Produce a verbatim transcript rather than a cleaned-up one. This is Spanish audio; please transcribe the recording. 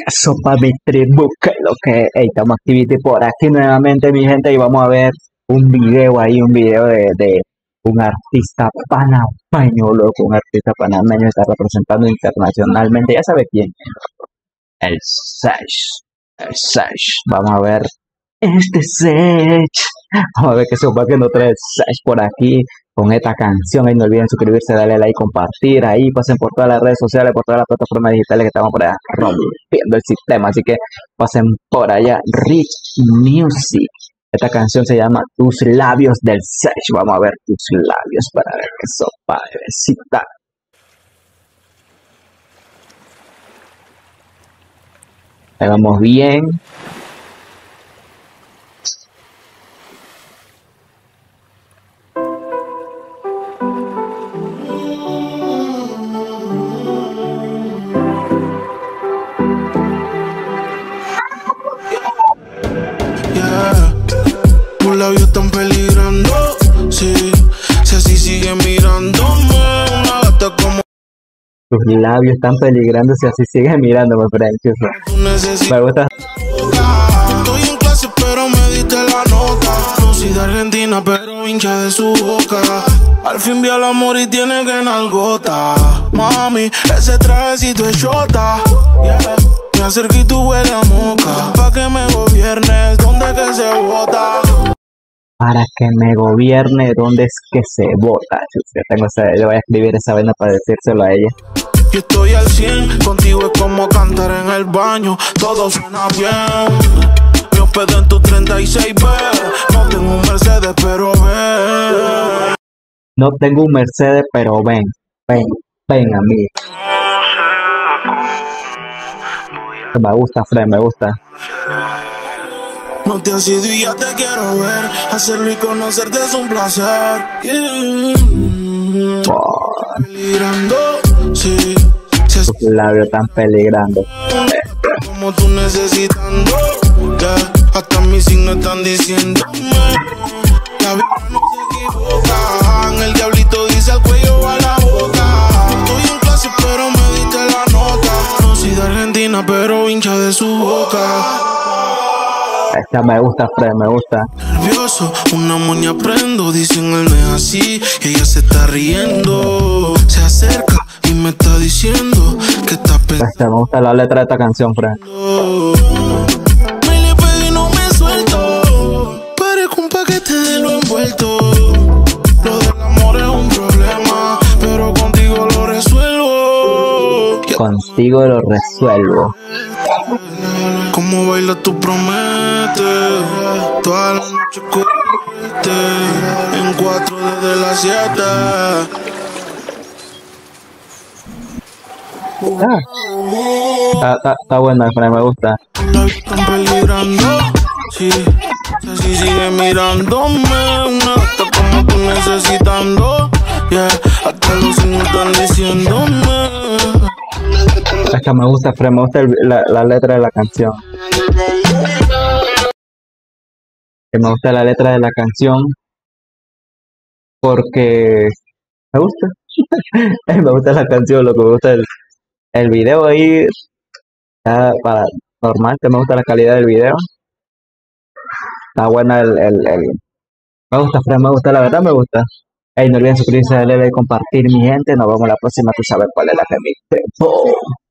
Sopa mi tribu, que lo que hey, estamos activity por aquí nuevamente, mi gente, y vamos a ver un video ahí, un video de, de un artista panameño, loco, un artista panameño está representando internacionalmente, ya sabe quién, el Sech, el Sech, vamos a ver este Sech, vamos a ver qué sopa que nos trae el Sech por aquí, con esta canción. Ahí no olviden suscribirse, darle like, compartir, ahí pasen por todas las redes sociales, por todas las plataformas digitales que estamos por allá rompiendo el sistema, así que pasen por allá. Rich Music, esta canción se llama Tus Labios del Sech, vamos a ver tus labios para ver qué sopa bebecita. Ahí vamos bien. Tus labios están peligrando, sí. Si así sigue mirándome, una gata como Tus labios están peligrando si así sigues mirándome, precioso. tú necesitas. Me gusta. Estoy en clase, pero me diste la nota. No soy de Argentina, pero hincha de su boca. Al fin vi al amor y tiene que nalgota. Mami, ese trajecito es chota. Yeah. Me acerqué y tú huele a moca. Pa' que me gobiernes, ¿dónde que se vota? Para que me gobierne, ¿dónde es que se vota? Si usted tengo ese, yo voy a escribir esa vaina para decírselo a ella. Yo estoy al cien, contigo es como cantar en el baño. Todo suena bien. Me hospedé en tu treinta y seis B. No tengo un Mercedes, pero ven. No tengo un Mercedes, pero ven, ven, ven a mí. Me gusta, Fred, me gusta. No te has ido y ya te quiero ver. Hacerlo y conocerte es un placer. Yeah. Oh, Peligrando, sí. Si tus labios están peligrando. como tú necesitando, yeah. Hasta mis signos están diciéndome. La vida no se equivoca. El diablito dice al cuello a la boca. Estoy en clase, pero me diste la nota. No soy de Argentina, pero hincha de su boca. Esta me gusta, Fred, me gusta. Nervioso, una moña prendo, dicen él no es así, y ella se está riendo. Se acerca y me está diciendo que está pensando. Esta, me gusta la letra de esta canción, Fred. Me le pegué y no me suelto. Parezco un paquete de lo envuelto. Lo del amor es un problema, pero contigo lo resuelvo. Contigo lo resuelvo. Como baila tú prometes. Toda la noche correte. En cuatro desde las siete. Ah, está, está, está buena, Fred, me gusta. La están peligrando, sí. Si sigue mirándome, una gata como tú necesitando, yeah. Hasta los signos están diciéndome. Esta me gusta, Fred, me gusta el, la, la letra de la canción. Que me gusta la letra de la canción porque me gusta. Me gusta la canción, lo que me gusta el, el video ahí. Está para normal, que me gusta la calidad del video. Está buena el, el, el... Me gusta, Fred, me gusta, la verdad me gusta. Hey, no olviden suscribirse, darle like, compartir, mi gente. Nos vemos la próxima, tú sabes cuál es la que me...